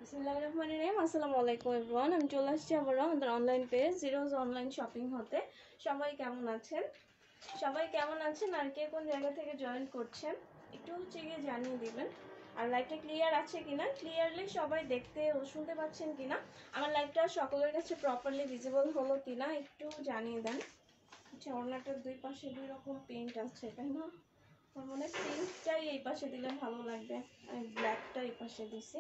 বিসমিল্লাহির রহমানির রহিম। আসসালামু আলাইকুম এভরিওয়ান। আমি চলে আসছি আবার আমাদের অনলাইন পেজ জিরোজ অনলাইন শপিং হতে। সবাই কেমন আছেন আর কে কোন জায়গা থেকে জয়েন করছেন একটু গিয়ে জানিয়ে দিবেন। আর লাইভটা ক্লিয়ার আছে কিনা, ক্লিয়ারলি সবাই দেখতে ও শুনতে পাচ্ছেন কিনা, আমার লাইভটা সকলের কাছে প্রপারলি ভিজিবল হলো কিনা একটু জানিয়ে দেন। আচ্ছা, ওনাটার দুই পাশে দুই রকম প্রিন্ট আছে তাই না? আমার মনে হয় প্রিন্টটাই এই পাশে দিলে ভালো লাগবে। আমি ব্ল্যাকটা এই পাশে দিছি।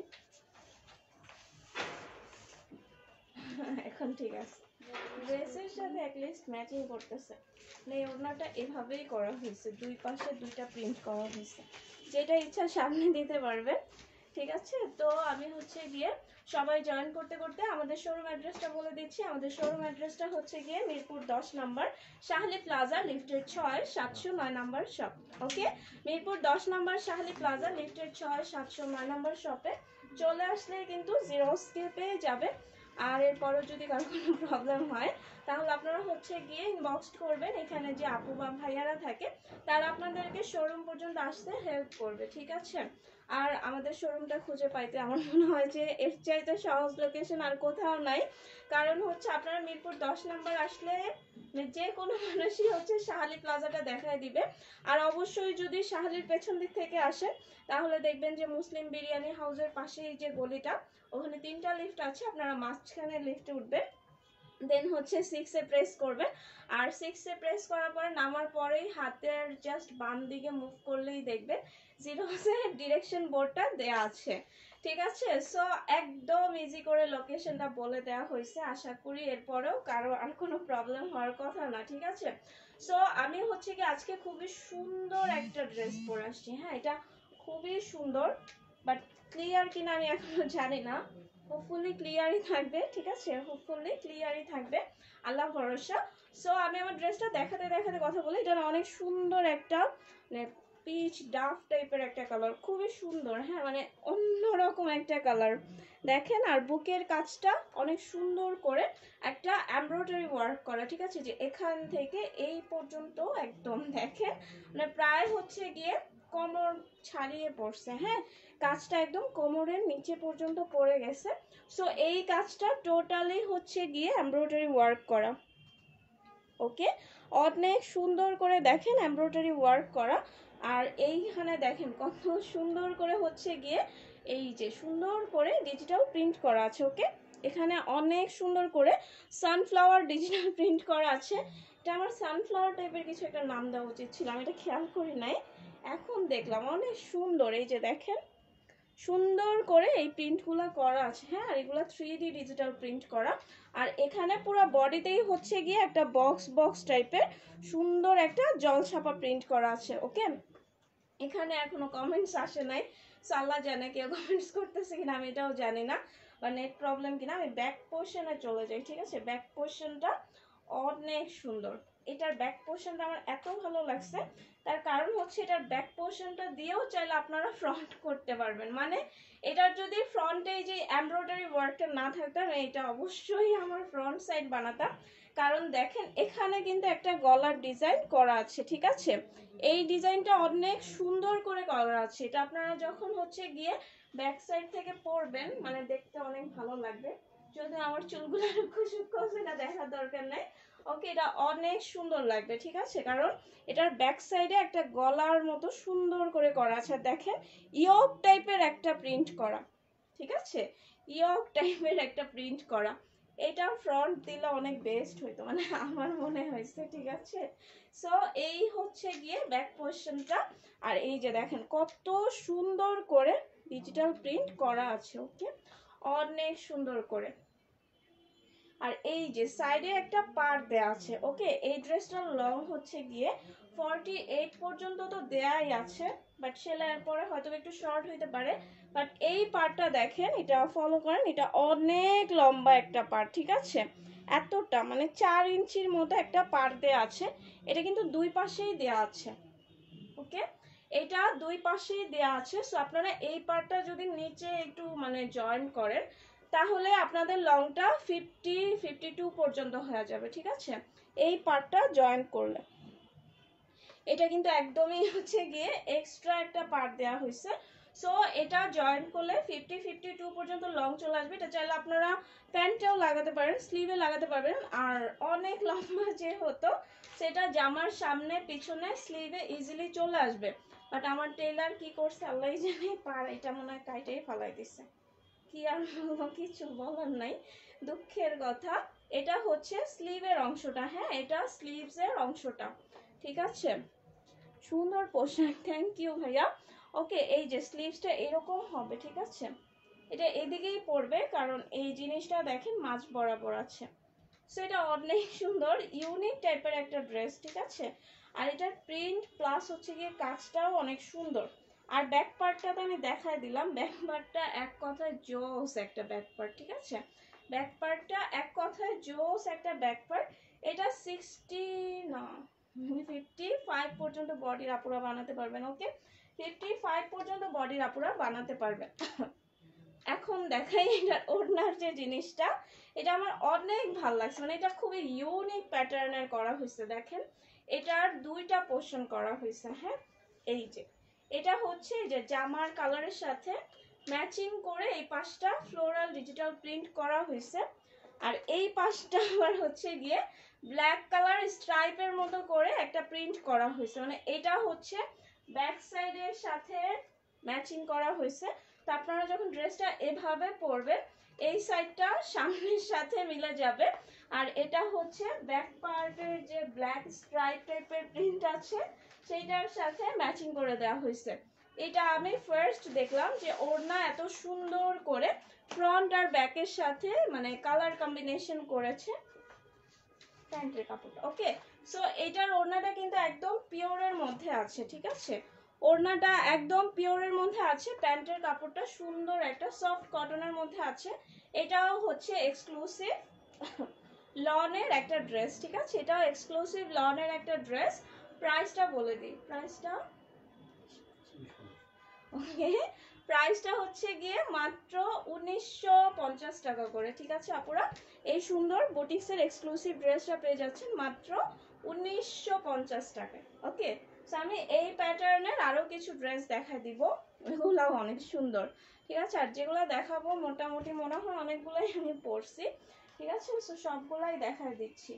এখন ঠিক আছে, ড্রেসের সাথে অ্যাটলিস্ট ম্যাচিং করতেছে। এই ওড়নাটা এভাবেই করা হয়েছে, দুই পাশে দুইটা প্রিন্ট করা হয়েছে, যেটা ইচ্ছা সামনে দিতে পারবে। ঠিক আছে, তো আমি গিয়ে সবাই জয়েন করতে করতে আমাদের শোরুম অ্যাড্রেসটা বলে দিচ্ছি। আমাদের শোরুম অ্যাড্রেসটা গিয়ে মিরপুর 10 নম্বর শাহলি প্লাজা লিফটের 6 709 নম্বর শপ। ওকে, মিরপুর 10 নম্বর শাহলি প্লাজা লিফটের 6 709 নম্বর শপে চলে আসলে কিন্তু জিরোসকে পেয়ে যাবে। আর এরপরও যদি কারো কোনো প্রবলেম হয় তাহলে আপনারা গিয়ে ইনবক্স করবেন, এখানে যে আপু বা ভাইয়ারা থাকে তারা আপনাদেরকে শোরুম পর্যন্ত আসতে হেল্প করবে। ঠিক আছে, আর আমাদের শোরুমটা খুঁজে পাইতে আমার মনে হয় যে এর চাইতে সহজ লোকেশন আর কোথাও নাই। কারণ আপনারা মিরপুর 10 নম্বর আসলে যে কোনো মানুষই শাহালি প্লাজাটা দেখায় দিবে। আর অবশ্যই যদি শাহালির পেছন দিক থেকে আসেন তাহলে দেখবেন যে মুসলিম বিরিয়ানি হাউসের পাশেই যে গলিটা, ওখানে 3টা লিফট আছে, আপনারা মাঝখানে লিফটে উঠবেন, দেন 6 এ প্রেস করবেন। আর 6 এ প্রেস করার পরে নামার পরেই হাতের জাস্ট বাম দিকে মুভ করলেই দেখবেন জিরোসের ডিরেকশন বোর্ডটা দেয়া আছে। ঠিক আছে, সো একদম ইজি করে লোকেশনটা বলে দেওয়া হয়েছে। আশা করি এরপরেও কারো আর কোনো প্রবলেম হওয়ার কথা না। ঠিক আছে, সো আমি কি আজকে খুবই সুন্দর একটা ড্রেস পরে আসছি। হ্যাঁ, এটা খুবই সুন্দর, বাট ক্লিয়ার কিনা আমি এখনো জানি না। হোপফুলি ক্লিয়ারই থাকবে। ঠিক আছে, হোপফুলি ক্লিয়ারই থাকবে, আল্লাহ ভরসা। সো আমি আমার ড্রেসটা দেখাতে দেখাতে কথা বলি। এটা অনেক সুন্দর একটা পিচ ডাফ টাইপের একটা কালার, খুবই সুন্দর। হ্যাঁ, মানে অন্যরকম একটা কালার দেখেন। আর বুকের কাজটা অনেক সুন্দর করে একটা এমব্রয়ডারি ওয়ার্ক করা। ঠিক আছে, যে এখান থেকে এই পর্যন্ত একদম দেখেন, মানে প্রায় গিয়ে কোমর ছাড়িয়ে পড়ছে। হ্যাঁ, কাজটা একদম কোমরের নিচে পর্যন্ত পড়ে গেছে। সো এই কাজটা টোটালি গিয়ে এমব্রয়ডারি ওয়ার্ক করা। ওকে, অনেক সুন্দর করে দেখেন এমব্রয়ডারি ওয়ার্ক করা। আর এইখানে দেখেন কত সুন্দর করে গিয়ে এই যে সুন্দর করে ডিজিটাল প্রিন্ট করা আছে। ওকে, এখানে অনেক সুন্দর করে সানফ্লাওয়ার ডিজিটাল প্রিন্ট করা আছে। এটা আমার সানফ্লাওয়ার টাইপের কিছু একটা নাম দেওয়া উচিত ছিল, আমি এটা খেয়াল করি নাই, এখন দেখলাম। অনেক সুন্দর, এই যে দেখেন সুন্দর করে এই প্রিন্টগুলো করা আছে। হ্যাঁ, আর এগুলো 3D ডিজিটাল প্রিন্ট করা। আর এখানে পুরো বডিতেই গিয়ে একটা বক্স বক্স টাইপের সুন্দর একটা জলছাপা প্রিন্ট করা আছে। ওকে, এখানে এখনো কমেন্টস আসে নাই, আল্লাহ জানে কেউ কমেন্টস করতেছে কিনা, আমি এটাও জানি না, বা নেট প্রবলেম কিনা। আমি ব্যাক পোর্শনে চলে যাই। ঠিক আছে, ব্যাক পোর্শনটা অনেক সুন্দর। এটার ব্যাক পোর্শনটা আমার এত ভালো লাগছে, তার কারণ এটার ব্যাক পোর্শনটা দিয়েও চাইলে আপনারা ফ্রন্ট করতে পারবেন। মানে এটার যদি ফ্রন্টে যে এমব্রয়ডারি ওয়ার্কটা না থাকতো, আমি এটা অবশ্যই আমার ফ্রন্ট সাইড বানাতাম। কারণ দেখেন এখানে কিন্তু একটা গলার ডিজাইন করা আছে। ঠিক আছে, এই ডিজাইনটা অনেক সুন্দর করে করা আছে। এটা আপনারা যখন গিয়ে ব্যাক সাইড থেকে পরবেন, মানে দেখতে অনেক ভালো লাগবে। যদি আমার চুলগুলো রুক্ষ সেটা দেখার দরকার নাই। ওকে, এটা অনেক সুন্দর লাগবে। ঠিক আছে, কারণ এটার ব্যাক সাইডে একটা গলার মতো সুন্দর করে করা আছে। দেখেন ইয়ক টাইপের একটা প্রিন্ট করা। ঠিক আছে, ইয়ক টাইপের একটা প্রিন্ট করা। এটা ফ্রন্ট দিলে অনেক বেস্ট হইতো, মানে আমার মনে হয়েছে। ঠিক আছে, সো এই গিয়ে ব্যাক পোর্শনটা। আর এই যে দেখেন কত সুন্দর করে ডিজিটাল প্রিন্ট করা আছে। ওকে, অনেক সুন্দর করে। আর এই যে সাইডে একটা পার্ট দেয়া আছে। ওকে, এই ড্রেসটার লং গিয়ে 48 পর্যন্ত তো দেয়াই আছে, বাট সেলাইয়ের পরে হয়তো একটু শর্ট হইতে পারে। বাট এই পার্টটা দেখেন, এটা ফলো করেন, এটা অনেক লম্বা একটা পার্ট। ঠিক আছে, এতটা মানে 4 ইঞ্চির মতো একটা পার্ট দেয়া আছে। এটা কিন্তু দুই পাশেই দেয়া আছে। ওকে, এটা দুই পাশেই দেয়া আছে। সো আপনারা এই পার্টটা যদি নিচে একটু মানে জয়েন করেন তাহলে আপনাদের লংটা 52 পর্যন্ত হয়ে যাবে। ঠিক আছে, এই পার্টটা জয়েন করলে এটা কিন্তু একদমই গিয়ে এক্সট্রা একটা পার্ট দেওয়া হয়েছে। সো এটা জয়েন্ট করলে 50-52 পর্যন্ত লং চলে আসবে। এটা চাইলে আপনারা প্যান্টেও লাগাতে পারেন, স্লিভে লাগাতে পারবেন। আর অনেক লম্বা যে হতো সেটা জামার সামনে পিছনে স্লিভে ইজিলি চলে আসবে। বাট আমার টেলার কি করছে আল্লাহ জানে, এটা মনে হয় কাইটাই ফালাই দিছে। কি আর বলবো, কিছু বলার নাই, দুঃখের কথা। এটা হচ্ছে স্লিভের অংশটা, হ্যাঁ এটা স্লিভসের অংশটা, ঠিক আছে। সুন্দর পোশাক, থ্যাংক ইউ ভাইয়া। ওকে, এই যে স্লিভসটা এরকম হবে, ঠিক আছে। এটা এদিকেই পড়বে কারণ এই জিনিসটা দেখেন মাঝ বরাবর আছে। সো এটা অনেক সুন্দর ইউনিক টাইপের একটা ড্রেস, ঠিক আছে। আর এটার প্রিন্ট প্লাস হচ্ছে গিয়ে কাজটাও অনেক সুন্দর। আর ব্যাক পার্টটা তো আমি দেখাই দিলাম, ব্যাক পার্টটা এক কথায় জোস একটা ব্যাক পার্ট, ঠিক আছে। ব্যাক পার্টটা এক কথায় জোস একটা ব্যাক পার্ট। এটা 60 না 55 পর্যন্ত বডির আপুরা বানাতে পারবেন। ওকে, 55 পর্যন্ত বডির আপুরা বানাতে পারবেন। এখন দেখাই এটার ওড়নার যে জিনিসটা, এটা আমার অনেক ভালো লাগছে। মানে এটা খুবই ইউনিক প্যাটার্নের করা হয়েছে। দেখেন এটার দুইটা পোর্শন করা হয়েছে, হ্যাঁ এই যে এটা হচ্ছে যে জামার কালারের সাথে ম্যাচিং করে এই পাশটা ফ্লোরাল ডিজিটাল প্রিন্ট করা হয়েছে। আর এই পাশটা আবার হচ্ছে গিয়ে ব্ল্যাক কালার স্ট্রাইপের মতো করে একটা প্রিন্ট করা হয়েছে। মানে এটা হচ্ছে ব্যাক সাইডের সাথে ম্যাচিং করা হয়েছে। তো আপনারা যখন ড্রেসটা এভাবে পরবেন এই সাইডটা সামনের সাথে মিলে যাবে। আর এটা হচ্ছে ব্যাক পার্টের যে ব্ল্যাক স্ট্রাইপ টাইপের প্রিন্ট আছে সেইটার সাথে ম্যাচিং করে দেওয়া হয়েছে। এটা আমি ফার্স্ট দেখলাম যে ওড়না এত সুন্দর করে ফ্রন্ট আর ব্যাকের সাথে মানে কালার কম্বিনেশন করেছে প্যান্টের কাপড়টা। ওকে, সো এটার ওড়নাটা কিন্তু একদম পিওরের মধ্যে আছে, ঠিক আছে। ওড়নাটা একদম পিওরের মধ্যে আছে, প্যান্টের কাপড়টা সুন্দর একটা সফট কটনের মধ্যে আছে। এটাও হচ্ছে এক্সক্লুসিভ লনের একটা ড্রেস, ঠিক আছে। এটাও এক্সক্লুসিভ লনের একটা ড্রেস। প্রাইসটা বলে দিই, প্রাইসটা ওকে, প্রাইসটা হচ্ছে গিয়ে মাত্র 1950 টাকা করে, ঠিক আছে আপুরা। এই সুন্দর বুটিক্সের এক্সক্লুসিভ ড্রেসটা পেয়ে যাচ্ছেন মাত্র 1950 টাকায়। ওকে, সো আমি এই প্যাটার্নের আরো কিছু ড্রেস দেখা দিব, এগুলাও অনেক সুন্দর, ঠিক আছে। আর যেগুলো দেখাবো মোটামুটি মনে হয় অনেকগুলাই আমি পরছি, ঠিক আছে। সো সবগুলাই দেখা দিচ্ছি।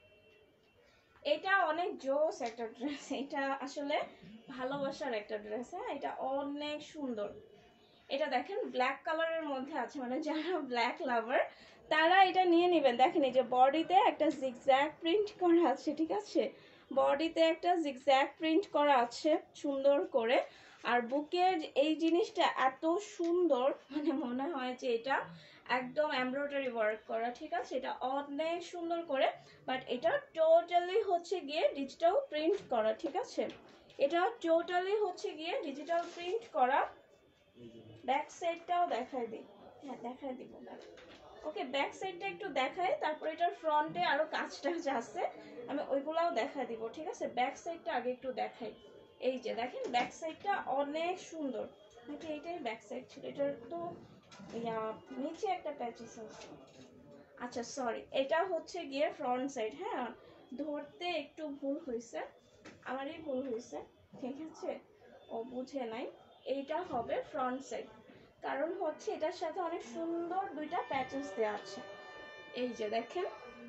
এটা অনেক জোস একটা ড্রেস, এটা আসলে ভালোবাসার একটা ড্রেস, হ্যাঁ এটা অনেক সুন্দর। এটা দেখেন ব্ল্যাক কালারের মধ্যে আছে, মানে যারা ব্ল্যাক লাভার তারা এটা নিয়ে নেবেন। দেখেন এই যে বডিতে একটা জিগজ্যাগ প্রিন্ট করা আছে, ঠিক আছে। বডিতে একটা জিগজ্যাগ প্রিন্ট করা আছে সুন্দর করে। আর বুকের এই জিনিসটা এত সুন্দর, মানে মনে হয় যে এটা একদম এমব্রয়ডারি ওয়ার্ক করা, ঠিক আছে। এটা অনেক সুন্দর করে, বাট এটা টোটালি হচ্ছে গিয়ে ডিজিটাল প্রিন্ট করা, ঠিক আছে। এটা টোটালি হচ্ছে গিয়ে ডিজিটাল প্রিন্ট করা। ব্যাক সাইডটাও দেখাই দিই, হ্যাঁ দেখাই দিব। ওকে, ব্যাক সাইডটা একটু দেখাই, তারপর এটার ফ্রন্টে আরো কাজ টাজ আছে আমি ওইগুলাও দেখাই দিব, ঠিক আছে। ব্যাক সাইডটা আগে একটু দেখাই। এই যে দেখেন ব্যাক সাইডটা অনেক সুন্দর, নাকি এইটাই ব্যাক সাইড ছিল, এটার তো নিচে একটা প্যাচেস আছে। আচ্ছা সরি, এটা হচ্ছে গিয়ে ফ্রন্ট সাইড, হ্যাঁ ধরতে একটু ভুল হয়েছে, আমারই ভুল হয়েছে, ঠিক আছে, ও বুঝে নাই। এইটা হবে ফ্রন্ট সাইড, কারণ হচ্ছে এটার সাথে অনেক সুন্দর দুইটা প্যাচেস দেওয়া আছে। এই যে দেখেন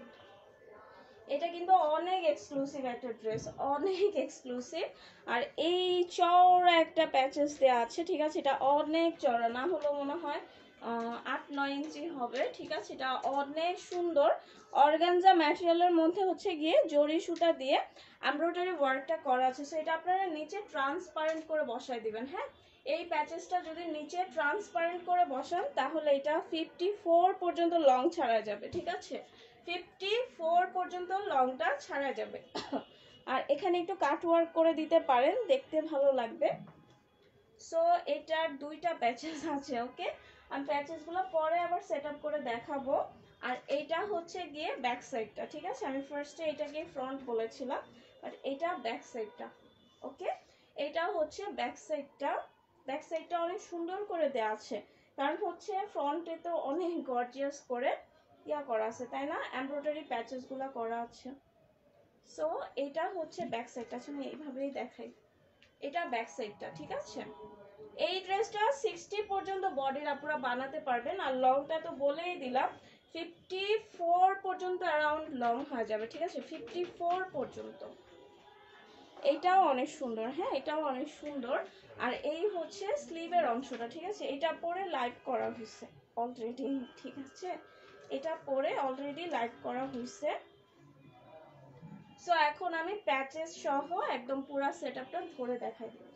এটা কিন্তু অনেক এক্সক্লুসিভ একটা ড্রেস, অনেক এক্সক্লুসিভ। আর এই চওড়া একটা প্যাচেস দেওয়া আছে, ঠিক আছে। এটা অনেক চওড়া, না হলো মনে হয় 8-9 ইঞ্চি হবে, ঠিক আছে। এটা অনেক সুন্দর অর্গানজা ম্যাটেরিয়ালের মধ্যে হচ্ছে গিয়ে জরি সুতা দিয়ে এমব্রয়ডারি ওয়ার্কটা করা আছে। সো এটা আপনারা নিচে ট্রান্সপারেন্ট করে বসায় দিবেন, হ্যাঁ। এই প্যাচেসটা যদি নিচে ট্রান্সপারেন্ট করে বসান তাহলে এটা 54 পর্যন্ত লং ছাড়া যাবে, ঠিক আছে। 54 পর্যন্ত লংটা ছাড়া যাবে। আর এখানে একটু কাট ওয়ার্ক করে দিতে পারেন, দেখতে ভালো লাগবে। সো এটার দুইটা প্যাচেস আছে, ওকে। আমি প্যাচেসগুলো পরে আবার সেট আপ করে দেখাবো। আর এইটা হচ্ছে গিয়ে ব্যাক সাইডটা, ঠিক আছে। আমি ফার্স্টে এটাকে ফ্রন্ট বলেছিলাম, বাট এটা ব্যাক সাইডটা, ওকে। এটা হচ্ছে ব্যাক সাইডটা। ব্যাক সাইডটা অনেক সুন্দর করে দেওয়া আছে, কারণ হচ্ছে ফ্রন্টে তো অনেক গর্জিয়াস করে করা আছে, তাই না, এমব্রয়ডারি প্যাচেসগুলো করা আছে। সো এটা হচ্ছে ব্যাক সাইডটা, আমি এইভাবেই দেখাই। এটা ব্যাক সাইডটা, ঠিক আছে। এই ড্রেসটা 60 পর্যন্ত বডির আপুরা বানাতে পারবেন, আর লংটা তো বলেই দিলাম 54 পর্যন্ত অ্যারাউন্ড লং হয়ে যাবে, ঠিক আছে, 54 পর্যন্ত। এটাও অনেক সুন্দর, হ্যাঁ এটাও অনেক সুন্দর। আর এই হচ্ছে স্লিভের অংশটা, ঠিক আছে, এটা পরে লাইভ করা হয়েছে অলরেডি, ঠিক আছে, এটা পরে অলরেডি লাইভ করা হয়েছে। সো এখন আমি প্যাচেস সহ একদম পুরো সেটআপটা ধরে দেখাই দিব।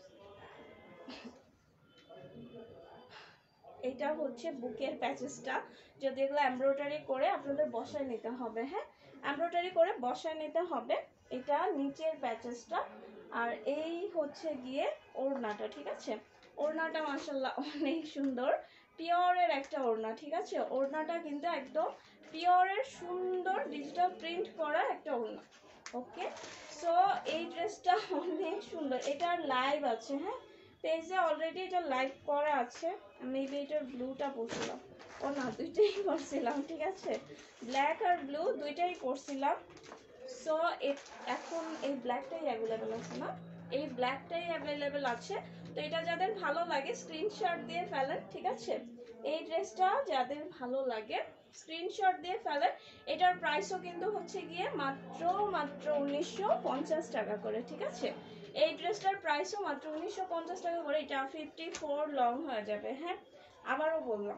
এটা হচ্ছে বুকের প্যাচেসটা, যদি এগুলো এমব্রয়ডারি করে আপনাদের বসায় নিতে হবে, হ্যাঁ এমব্রয়ডারি করে বসায় নিতে হবে। এটা নিচের প্যাচেসটা, আর এই হচ্ছে গিয়ে ওড়নাটা, ঠিক আছে, ওড়নাটা মাশাআল্লাহ অনেক সুন্দর, পিওরের একটা ওড়না, ঠিক আছে, ওড়নাটা কিন্তু একদম পিওরের সুন্দর ডিজিটাল প্রিন্ট করা একটা ওড়না। ওকে, সো এই ড্রেসটা অনেক সুন্দর, এটার লাইভ আছে, হ্যাঁ পেজে অলরেডি এটা লাইভ করা আছে। মেবি এটার ব্লুটা পরছিলাম, ও না দুইটাই পরছিলাম, ঠিক আছে, ব্ল্যাক আর ব্লু দুইটাই পরছিলাম। সো এখন এই ব্ল্যাকটাই অ্যাভেলেবেল আছে না, এই ব্ল্যাকটাই অ্যাভেলেবেল আছে। তো এটা যাদের ভালো লাগে স্ক্রিনশট দিয়ে ফেলেন, ঠিক আছে, এই ড্রেসটা যাদের ভালো লাগে স্ক্রিনশট দিয়ে ফেলেন। এটার প্রাইসও কিন্তু হচ্ছে গিয়ে মাত্র 1950 টাকা করে, ঠিক আছে, এই ড্রেসটার প্রাইসও মাত্র 1950 টাকা করে। এটা 54 লং হয়ে যাবে, হ্যাঁ আবারও বললাম,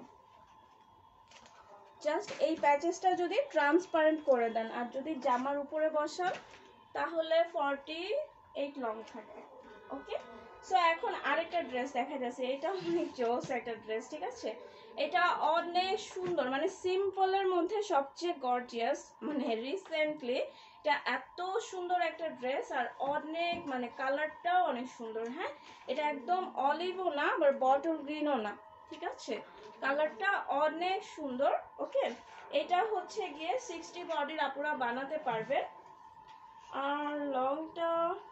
জাস্ট এই প্যাচেসটা যদি ট্রান্সপারেন্ট করে দেন আর যদি জামার উপরে বসান তাহলে 48 লং থাকবে। ওকে, সো এখন আরেকটা ড্রেস দেখা যাচ্ছে, এটা অনেক জোস একটা ড্রেস, ঠিক আছে, এটা অনেক সুন্দর, মানে সিম্পলের মধ্যে সবচেয়ে গর্জিয়াস, মানে রিসেন্টলি এটা এত সুন্দর একটা ড্রেস, আর অনেক মানে কালারটাও অনেক সুন্দর, হ্যাঁ এটা একদম অলিভও না আবার বটল গ্রিনও না, ঠিক আছে, কালারটা অনেক সুন্দর। ওকে, এটা হচ্ছে গিয়ে 60 বডির আপুরা বানাতে পারবে, আর লংটা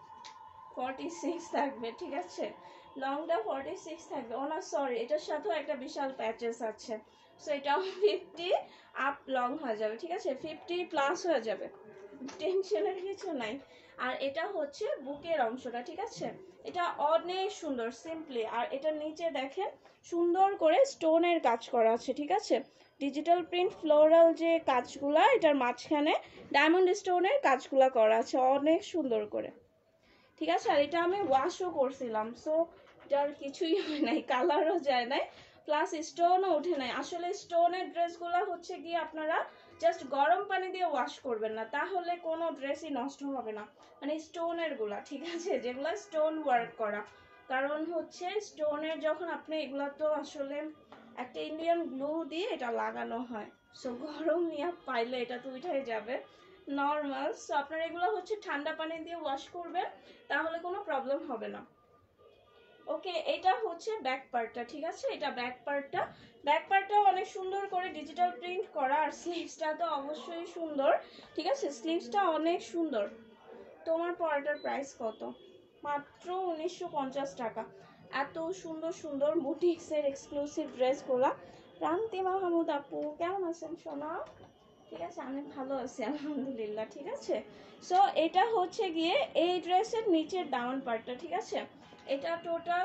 46 থাকবে, ঠিক আছে, লংটা 46 থাকবে। ও না সরি, এটার সাথেও একটা বিশাল প্যাচেস আছে, সো এটাও 50 আপ লং হয়ে যাবে, ঠিক আছে, 50 প্লাস হয়ে যাবে, টেনশনের কিছু নাই। আর এটা হচ্ছে বুকের অংশটা, ঠিক আছে, এটা অনেক সুন্দর সিম্পলি, আর এটা নিচে দেখেন সুন্দর করে স্টোনের কাজ করা আছে, ঠিক আছে, ডিজিটাল প্রিন্ট ফ্লোরাল যে কাজগুলা, এটার মাঝখানে ডায়মন্ড স্টোনের কাজগুলা করা আছে অনেক সুন্দর করে, ঠিক আছে, আর এটা আমি ওয়াশও করছিলাম, সো এটার কিছুই হয় নাই, কালারও যায় নাই, প্লাস স্টোনও ওঠে নাই। আসলে স্টোনের ড্রেসগুলো হচ্ছে গিয়ে আপনারা জাস্ট গরম পানি দিয়ে ওয়াশ করবেন না, তাহলে কোনো ড্রেসই নষ্ট হবে না, মানে স্টোনের গুলা, ঠিক আছে, যেগুলো স্টোন ওয়ার্ক করা, কারণ হচ্ছে স্টোনের যখন আপনি এগুলা তো আসলে একটা ইন্ডিয়ান গ্লু দিয়ে এটা লাগানো হয়, সো গরম নিয়ে পাইলে এটা তো উঠে যাবে নর্মাল। সো আপনারা এগুলো হচ্ছে ঠান্ডা পানি দিয়ে ওয়াশ করবেন, তাহলে কোনো প্রবলেম হবে না। ওকে, এটা হচ্ছে ব্যাক পার্টটা, ঠিক আছে, এটা ব্যাক পার্টটা, ব্যাক পার্টটাও অনেক সুন্দর করে ডিজিটাল প্রিন্ট করা, আর স্লিভসটা তো অবশ্যই সুন্দর, ঠিক আছে, স্লিভসটা অনেক সুন্দর। তোমার পরাটার প্রাইস কত? মাত্র 1950 টাকা। এত সুন্দর সুন্দর বুটিক্সের এক্সক্লুসিভ ড্রেসগুলা। প্রান্তি মাহমুদ আপু কেমন আছেন সোনা? ঠিক আছে, আমি ভালো আছি আলহামদুলিল্লাহ, ঠিক আছে। সো এটা হচ্ছে গিয়ে এই ড্রেসের নিচের ডাউন পার্টটা, ঠিক আছে, এটা টোটাল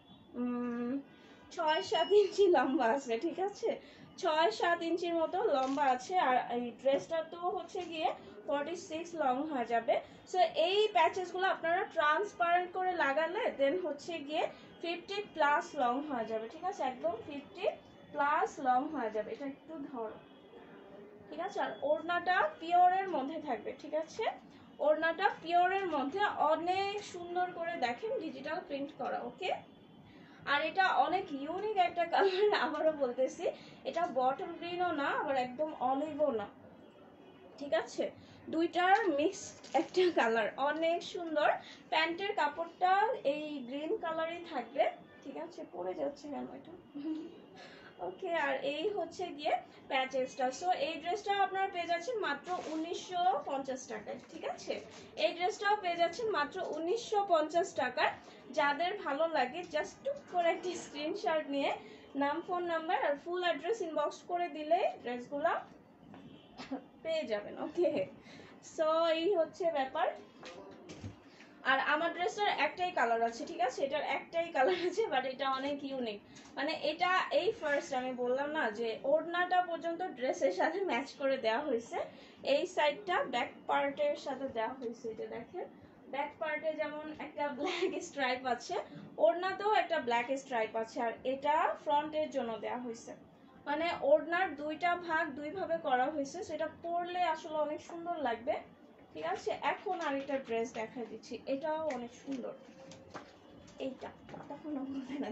6-7 ইঞ্চি লম্বা আছে, ঠিক আছে, 6-7 ইঞ্চির মতো লম্বা আছে, আর এই ড্রেসটা তো হচ্ছে গিয়ে 46 লং হয়ে যাবে। সো এই প্যাচেসগুলো আপনারা ট্রান্সপারেন্ট করে লাগালে দেন হচ্ছে গিয়ে 50 প্লাস লং হয়ে যাবে, ঠিক আছে, একদম 50 প্লাস লং হয়ে যাবে। এটা একটু ধরো, ঠিক আছে, আর ওড়নাটা পিওরের মধ্যে থাকবে, ঠিক আছে, ওড়নাটা পিওরের মধ্যে অনেক সুন্দর করে দেখেন ডিজিটাল প্রিন্ট করা। ওকে, আর এটা অনেক ইউনিক একটা কালার, আবারও বলতেছি এটা বটল গ্রিনও না আবার একদম অলিভও না, ঠিক আছে, দুইটার মিক্স একটা কালার, অনেক সুন্দর। প্যান্টের কাপড়টা এই গ্রিন কালারই থাকবে, ঠিক আছে, পরে যাচ্ছে কেন এটা ওকে, আর এই হচ্ছে গিয়ে প্যাচেসটা। সো এই ড্রেসটাও আপনারা পেয়ে যাচ্ছেন মাত্র 1950 টাকায়, ঠিক আছে, এই ড্রেসটাও পেয়ে যাচ্ছেন মাত্র 1950 টাকায়। যাদের ভালো লাগে জাস্ট টুক করে একটি স্ক্রিনশট নিয়ে নাম, ফোন নাম্বার আর ফুল অ্যাড্রেস ইনবক্স করে দিলেই ড্রেসগুলো পেয়ে যাবেন। ওকে, সো এই হচ্ছে ব্যাপার। আর আমার ড্রেসটার একটাই কালার আছে, ঠিক আছে, এটার একটাই কালার আছে, বাট এটা অনেক ইউনিক। মানে এটা এই ফার্স্ট আমি বললাম না যে ওড়নাটা পর্যন্ত ড্রেসের সাথে ম্যাচ করে দেওয়া হয়েছে। এই সাইডটা ব্যাক পার্টের সাথে দেওয়া হয়েছে, এটা দেখেন ব্যাক পার্টে যেমন একটা ব্ল্যাক স্ট্রাইপ আছে, ওড়নাতেও একটা ব্ল্যাক স্ট্রাইপ আছে, আর এটা ফ্রন্টের জন্য দেওয়া হয়েছে। মানে ওড়নার দুইটা ভাগ দুই ভাবে করা হয়েছে, সেটা পরলে আসলে অনেক সুন্দর লাগবে। ঠিক আছে, এখন আরেকটা ড্রেস দেখা দিচ্ছি, এটাও অনেক সুন্দর। এইটা তখনও বলতে না,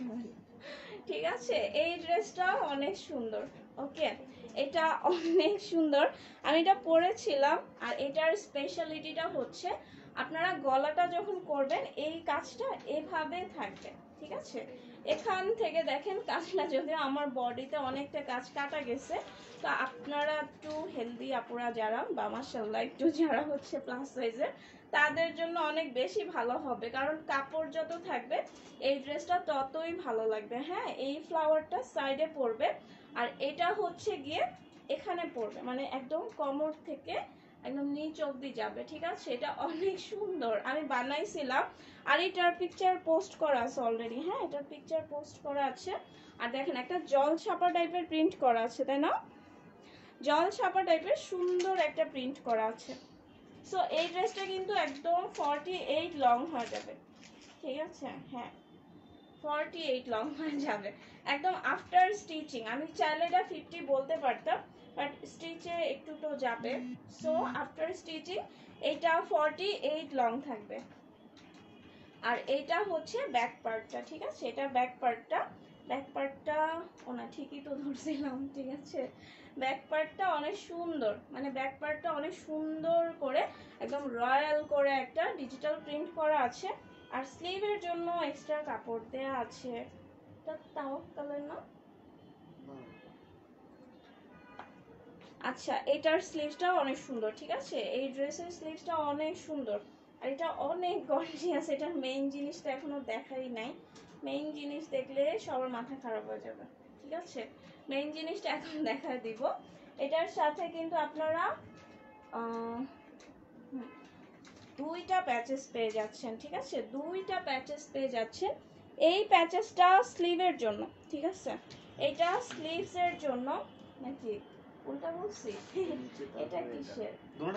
ঠিক আছে, এই ড্রেসটা অনেক সুন্দর। ওকে, এটা অনেক সুন্দর, আমি এটা পরেছিলাম। আর এটার স্পেশালিটিটা হচ্ছে আপনারা গলাটা যখন করবেন এই কাজটা এভাবে থাকবে, ঠিক আছে। এখান থেকে দেখেন কাজটা, যদিও আমার বডিতে অনেকটা কাজ কাটা গেছে, তো আপনারা একটু হেলদি আপুরা যারা বা মাশাআল্লাহ একটু যারা হচ্ছে প্লাস সাইজের, তাদের জন্য অনেক বেশি ভালো হবে, কারণ কাপড় যত থাকবে এই ড্রেসটা ততই ভালো লাগবে। হ্যাঁ, এই ফ্লাওয়ারটা সাইডে পড়বে, আর এটা হচ্ছে গিয়ে এখানে পড়বে, মানে একদম কোমর থেকে একদম নিচ অবধি যাবে, ঠিক আছে। এটা অনেক সুন্দর, আমি বানাইছিলাম, আর এটার পিকচার পোস্ট করা আছে অলরেডি। হ্যাঁ, এটার পিকচার পোস্ট করা আছে। আর দেখেন একটা জল ছাপা টাইপের প্রিন্ট করা আছে, তাই না, জল ছাপা টাইপের সুন্দর একটা প্রিন্ট করা আছে। সো এই ড্রেসটা কিন্তু একদম 48 লং হয়ে যাবে, ঠিক আছে। হ্যাঁ, 48 লং হয়ে যাবে একদম আফটার স্টিচিং। আমি চাইলে এটা 50 বলতে পারতাম, বাট স্টিচে একটু তো যাবে। সো আফটার স্টিচিং এটা 48 লং থাকবে। আর এটা হচ্ছে ব্যাক পার্টটা, ঠিক আছে, এটা ব্যাক পার্টটা। ব্যাক পার্টটা ওনা ঠিকই তো ধরছিলাম, ঠিক আছে। ব্যাক পার্টটা অনেক সুন্দর, মানে ব্যাক পার্টটা অনেক সুন্দর করে একদম রয়্যাল করে একটা ডিজিটাল প্রিন্ট করা আছে। আর স্লিভের জন্য এক্সট্রা কাপড় দেয়া আছে, এটা তাও কালার না। আচ্ছা, এটার স্লিভসটাও অনেক সুন্দর, ঠিক আছে, এই ড্রেসের স্লিভসটা অনেক সুন্দর। আর এটা অনেক গর্জিয়াস, এটার মেইন জিনিসটা এখনো দেখাই নাই। মেইন জিনিস দেখলে সবার মাথা খারাপ হয়ে যাবে, ঠিক আছে, মেইন জিনিসটা এখন দেখা দিব। এটার সাথে কিন্তু আপনারা দুইটা প্যাচেস পেয়ে যাচ্ছেন, ঠিক আছে, দুইটা প্যাচেস পেয়ে যাচ্ছেন। এই প্যাচেসটা স্লিভের জন্য, ঠিক আছে, এটা স্লিভসের জন্য নাকি উল্টা বলছি, এটা কিসের,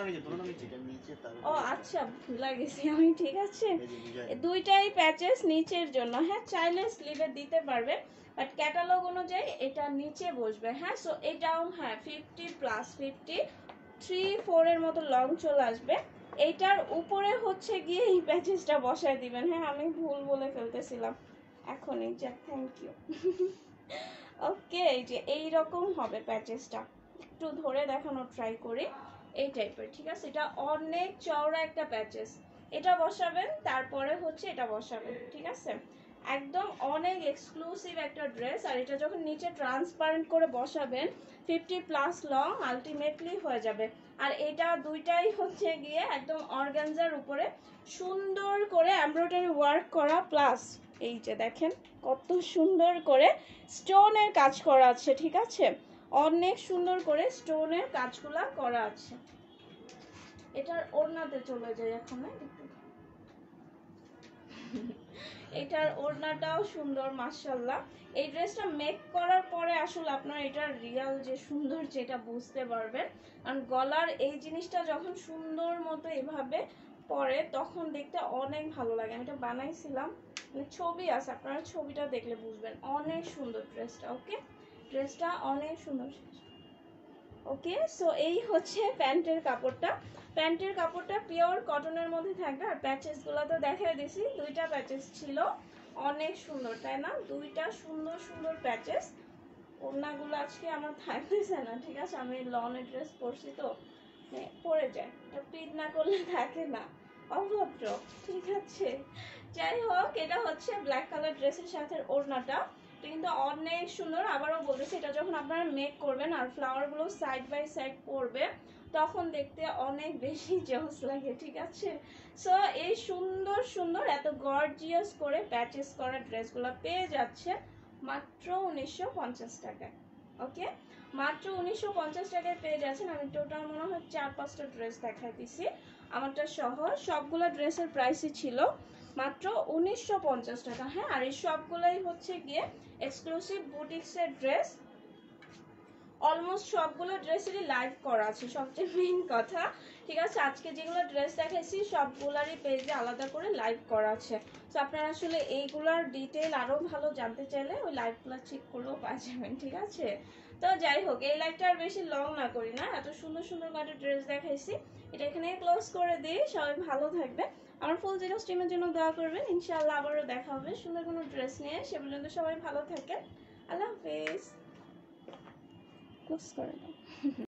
ও আচ্ছা ভুলে গেছি আমি, ঠিক আছে। দুইটাই প্যাচেস নিচের জন্য, হ্যাঁ, চাইলে স্লিভে দিতে পারবে, বাট ক্যাটালগ অনুযায়ী এটা নিচে বসবে। হ্যাঁ, সো এটাও হ্যাঁ 50+50 3-4 এর মতো লং চলে আসবে। এইটার উপরে হচ্ছে গিয়ে এই প্যাচেসটা বসায় দিবেন। হ্যাঁ, আমি ভুল বলে ফেলতেছিলাম এখনই, যা থ্যাংক ইউ। ওকে, এই যে এইরকম হবে প্যাচেসটা, একটু ধরে দেখানোর ট্রাই করি, এই টাইপের, ঠিক আছে। এটা অনেক চওড়া একটা প্যাচেস, এটা বসাবেন, তারপরে হচ্ছে এটা বসাবেন, ঠিক আছে, একদম অনেক এক্সক্লুসিভ একটা ড্রেস। আর এটা যখন নিচে ট্রান্সপারেন্ট করে বসাবেন 50+ লং আলটিমেটলি হয়ে যাবে। আর এটা দুইটাই হচ্ছে গিয়ে একদম অর্গানজার উপরে সুন্দর করে এমব্রয়ডারি ওয়ার্ক করা, প্লাস এই যে দেখেন কত সুন্দর করে স্টোনের কাজ করা আছে, ঠিক আছে, অনেক সুন্দর করে স্টোনের কাজগুলা করা আছে। এটার ওড়নাতে চলে যায় এখন, এটার ওড়নাটাও সুন্দর মাশাআল্লাহ। এই ড্রেসটা মেক করার পরে আসলে আপনার এটার রিয়াল যে সুন্দর যেটা বুঝতে পারবেন, কারণ গলার এই জিনিসটা যখন সুন্দর মতো এভাবে পরে তখন দেখতে অনেক ভালো লাগে। আমি এটা বানাইছিলাম, মানে ছবি আছে, আপনারা ছবিটা দেখলে বুঝবেন, অনেক সুন্দর ড্রেসটা। ওকে, ড্রেসটা অনেক সুন্দর। ওকে, সো এই হচ্ছে প্যান্টের কাপড়টা। প্যান্টের কাপড়টা পিওর কটনের মধ্যে থাকবে। আর প্যাচেসগুলো তো দেখাই দিছি, দুইটা প্যাচেস ছিল, অনেক সুন্দর, তাই না, দুইটা সুন্দর সুন্দর প্যাচেস। ওড়নাগুলো আজকে আমার থাকতেছে না, ঠিক আছে, আমি লনের ড্রেস পরছি তো পরে যায়, পিট না করলে থাকে না, অভদ্র, ঠিক আছে। যাই হোক, এটা হচ্ছে ব্ল্যাক কালার ড্রেসের সাথে ওড়নাটা, কিন্তু অনেক সুন্দর। আবারও বলতেছি, এটা যখন আপনারা মেক করবেন আর ফ্লাওয়ারগুলো সাইড বাই সাইড পড়বে তখন দেখতে অনেক বেশি জোস লাগে, ঠিক আছে। সো এই সুন্দর সুন্দর এত গর্জিয়াস করে প্যাচেস করা ড্রেসগুলো পেয়ে যাচ্ছে মাত্র 1950 টাকায়। ওকে, মাত্র 1950 টাকায় পেয়ে যাচ্ছেন। আমি টোটাল মনে হয় 4-5টা ড্রেস দেখাই দিছি। আমারটা সহ সবগুলো ড্রেসের প্রাইসই ছিল মাত্র 1950 টাকা। হ্যাঁ, আর এই সবগুলাই হচ্ছে গিয়ে এক্সক্লুসিভ বুটিক্সের ড্রেস। অলমোস্ট সবগুলো ড্রেসেরই লাইভ করা আছে, সবচেয়ে মেইন কথা। ঠিক আছে, আজকে যেগুলো ড্রেস দেখাইছি সবগুলারই পেজে আলাদা করে লাইভ করা আছে। তো আপনারা আসলে এইগুলার ডিটেইল আরও ভালো জানতে চাইলে ওই লাইভগুলো চেক করলেও পাওয়া যাবেন। ঠিক আছে, তো যাই হোক, এই লাইভটা আর বেশি লং না করি না, এত সুন্দর সুন্দর করে ড্রেস দেখাইছি, এটা এখানে ক্লোজ করে দিই। সবাই ভালো থাকবে, আমার ফুল জিরো স্ট্রিমের জন্য দোয়া করবেন। ইনশাআল্লাহ আবারও দেখা হবে সুন্দর কোনো ড্রেস নিয়ে। সে পর্যন্ত সবাই ভালো থাকেন, আল্লাহ হাফেজ। ক্লোজ করে দাও।